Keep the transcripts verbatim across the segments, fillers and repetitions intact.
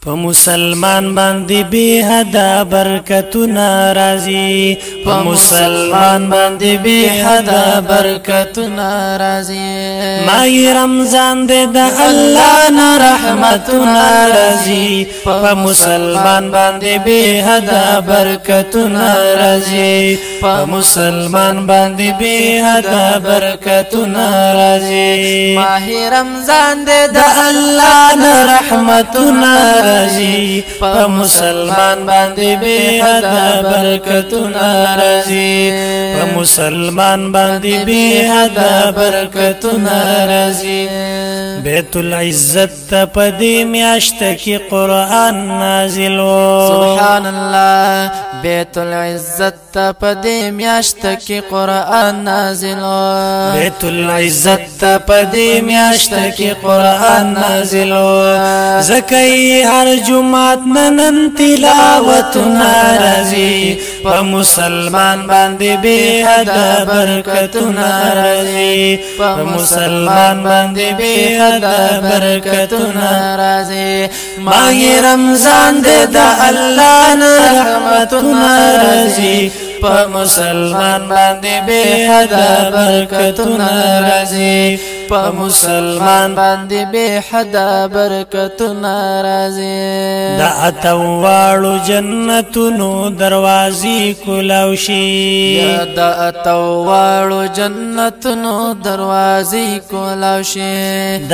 په مسلمان باندې به حدا برکتونه راځي په مسلمان باندې به حدا برکتونه راځي مای رمضان دې د الله نه رحمتونه راځي په مسلمان باندې به حدا برکتونه راځي په مسلمان باندې به حدا برکتونه راځي مای رمضان دې د الله نه رحمتونه راځي په مسلمان باندې به حدا برکتونه راځي په مسلمان باندې به حدا برکتونه راځي بیت العزت په دې میاشت کې قرآن نازل و سبحان الله بیت العزت په دې میاشت کې قرآن نازل و بیت العزت په دې میاشت کې قرآن نازل و زکای هر جمعات نن تلاوت ناراضي په مسلمان باندې به حدا برکتونه راځي په مسلمان باندې به حدا برکتونه راځي ماه رمضان دې د الله نه رحمتونه راځي په مسلمان باندې به حدا برکتونه راځي په مسلمان باندې به حدا برکتونه راځي د اتواړو جنتونو دروازې کلاو شي د اتواړو جنتونو دروازې کلاو شي د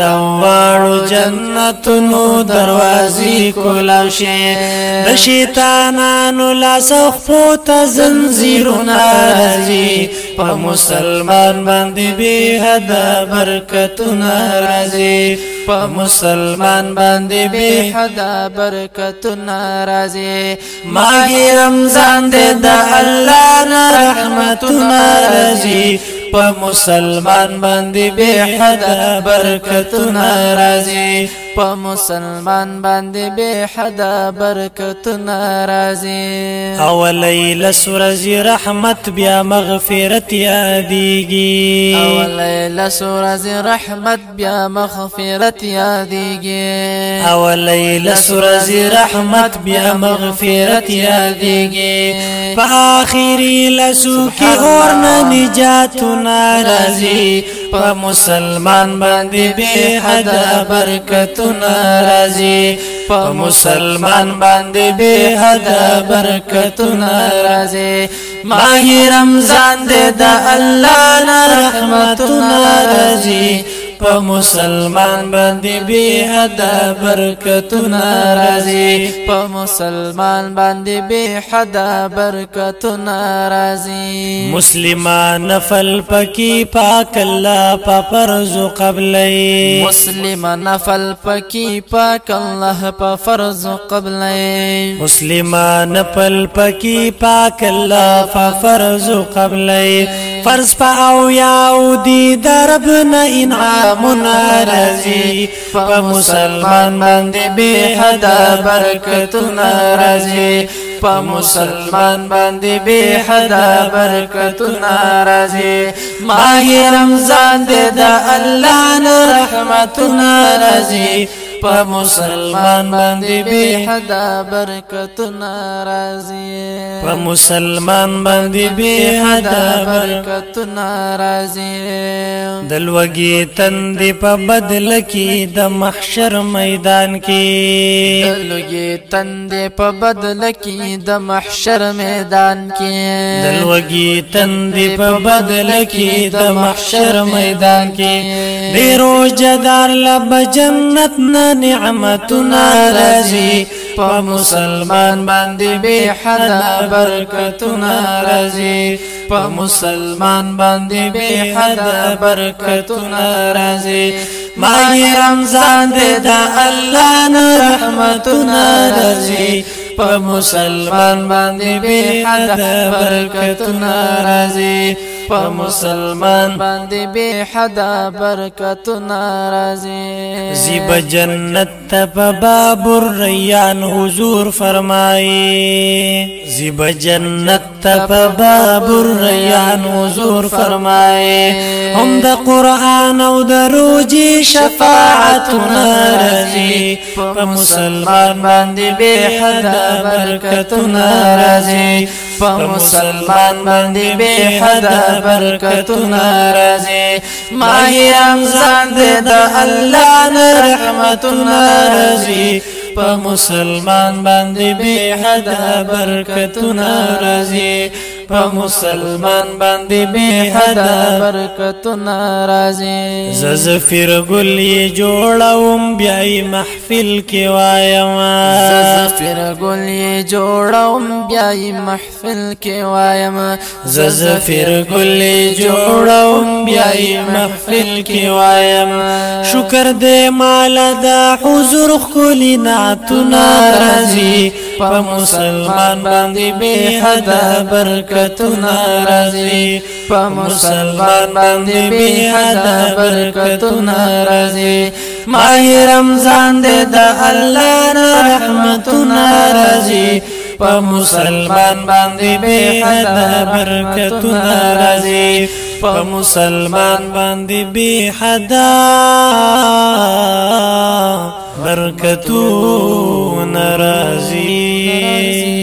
اتواړو جنتونو دروازې کلاو شي د شیطانانو لاس خپوت زنجیرونه راځي په مسلمان باندې به حدا برکتونه راځي په مسلمان باندې به حدا برکتونه راځي ماه رمضان دې د الله نه رحمتونه راځي په مسلمان باندې به حدا برکتونه راځي په مسلمان باندې به حدا برکتونه راځي اول سورځ رحمت بیا مغفرت یادېږي اول سورځ رحمت بیا مغفرت یادېږي اول سورځ رحمت بیا مغفرت یادېږي په آخري لسو کې اور نه نجاتونه راځي په مسلمان باندې به حدا برکتونه راځي په مسلمان باندې به حدا برکتونه راځي ماه رمضان دې د الله نه رحمتونه راځي په مسلمان باندې به حدا برکتونه راځي په مسلمان باندې به حدا برکتونه راځي مسلمان نفل پکې پاک الله په فرض قبلې مسلمان نفل پکې پاک الله په فرض قبلې مسلمان نفل پکې پاک الله په فرض قبلې فرض په او یاو دي درب نه انعام راځي په مسلمان باندې به حدا برکتونه راځي په مسلمان باندې به حدا برکتونه راځي ماه رمضان دې د الله نه رحمتونه راځي په مسلمان باندې به حدا برکتونه راځي په مسلمان باندې به حدا برکتونه راځي دلوګي تند په بدل کې د محشر میدان کې دلوګي تند په بدل کې د محشر میدان کې دلوګي تند په بدل کې د محشر میدان کې ډیرو جدار لب جنت نه نعمتنا راځي په مسلمان باندې به حدا برکتنا راځي په مسلمان باندې به حدا برکتنا راځي ماه رمضان دې د الله نه رحمتنا راځي په مسلمان باندې به حد برکتونه راځي په مسلمان باندې به حد برکتونه راځي زیب جنت په باب الریان حضور فرمایي زیب جنت په باب الریان حضور فرمایي هم د قرآن او د روزي شفاعتونه راځي په مسلمان باندې به حد برکتونه راځي په مسلمان باندې به حد برکتونه راځي ماہ رمضان دې د الله نه رحمتونه راځي په مسلمان باندې به حد برکتونه راځي په مسلمان باندې به حد برکتونه راځي زفر ګل یې جوړوم بیا محفل کې وایم زفر ګل یې جوړوم بیا محفل کې وایم زفر ګل یې جوړوم بیا محفل کې وایم شکر دې مال د حضور خلی نعتونه راځي په مسلمان باندې به حد برکتونه راځي په مسلمان باندې به حد برکتونه راځي ماہ رمضان دې د الله نه رحمتونه راځي په مسلمان باندې به حد برکتونه راځي په مسلمان باندې به حد برکتونه راځي